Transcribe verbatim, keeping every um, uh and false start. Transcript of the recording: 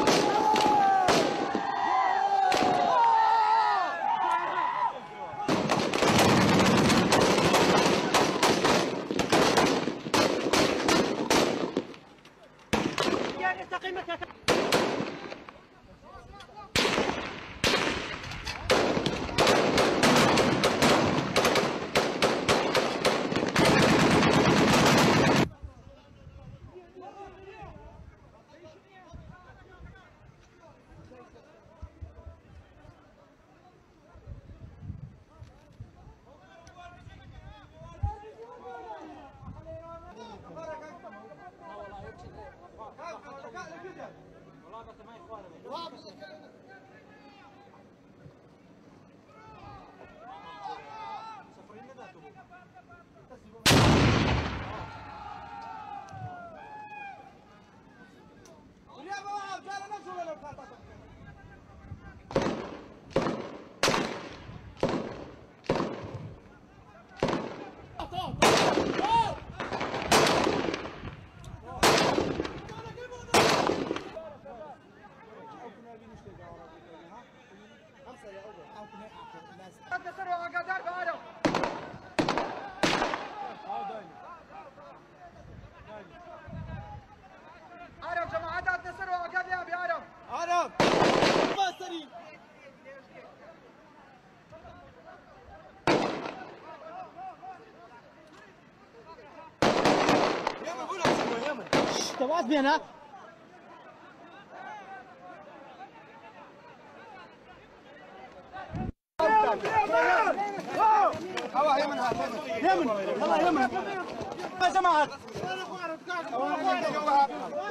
عرب جماعات انتصروا عقب يا ابي عرب عرب ما سريع يا بقول لك يا من تبعت بينا هوا يمن هات يمن والله يمن يا جماعه